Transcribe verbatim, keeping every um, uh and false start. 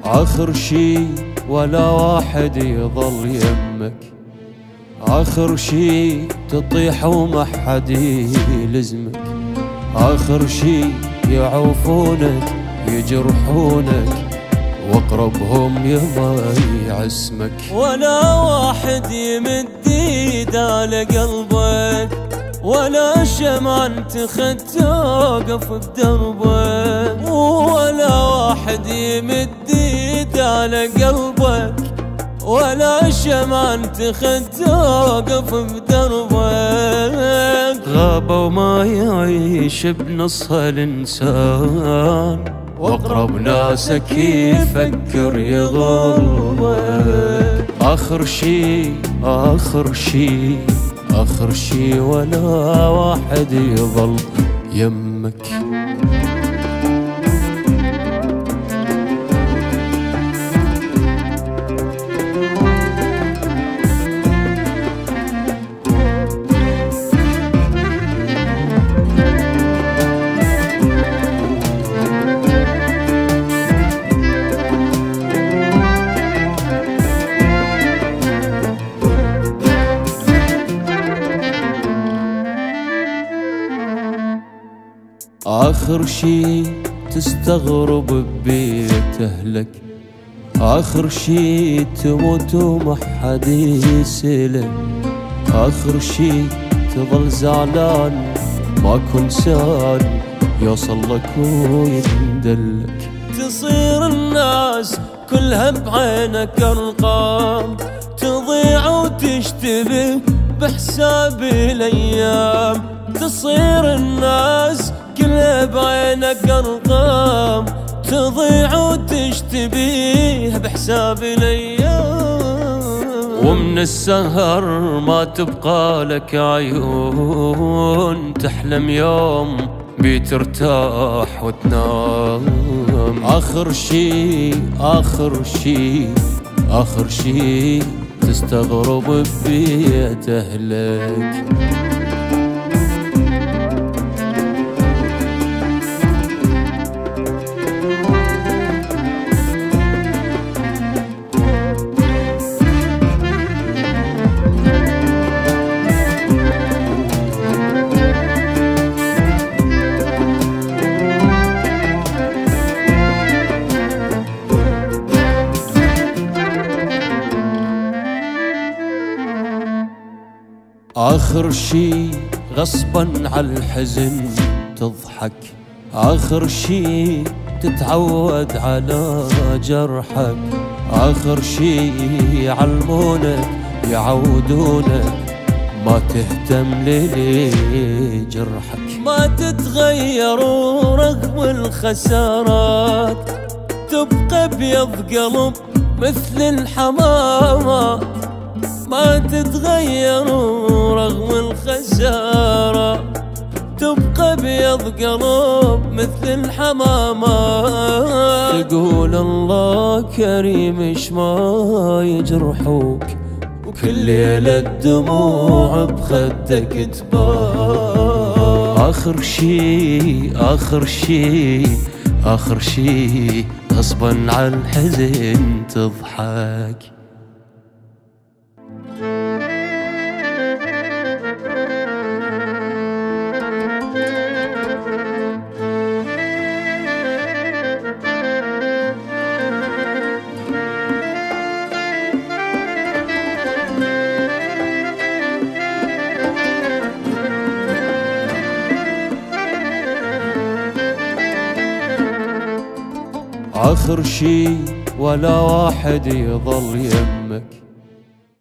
آخر شي ولا واحد يظل يمك، آخر شي تطيح وما حد يلزمك، آخر شي يعوفونك يجرحونك واقربهم يما يعسمك. ولا واحد يمد ايده على قلبك، ولا شمعة تخد توقف بدربك، ولا واحد يمد ايده على قلبك، ولا شمعة تخد توقف بدربك. غابة وما يعيش بنصها الإنسان، واقرب ناسك يفكر يغلبك. آخر شي آخر شي آخر شي ولا واحد يظل يمك. آخر شي تستغرب ببيت أهلك، آخر شي تموت وما حد يسألك، آخر شي تظل زعلان ماكو إنسان يوصل لك ويندلك. تصير الناس كلها بعينك أرقام، تضيع وتشتبه بحساب الأيام. تصير الناس كلها بعينك أرقام، تضيع وتشتبيه بحساب الأيام. ومن السهر ما تبقى لك عيون، تحلم يوم بترتاح وتنام. آخر شي آخر شي آخر شي تستغرب ببيت أهلك. آخر شي غصبا عالحزن تضحك، آخر شي تتعود على جرحك، آخر شي يعلمونك يعودونك ما تهتم لجرحك. ما تتغير رغم الخسارات، تبقى بيض قلب مثل الحمامات. ما تتغير رغم الخسارة، تبقى بيض قلب مثل الحمامات. تقول الله كريم ايش ما يجرحوك، وكل ليلة الدموع بخدك تبان. آخر شي آخر شي آخر شي غصبا عالحزن تضحك. آخر شي ولا واحد يظل يمك،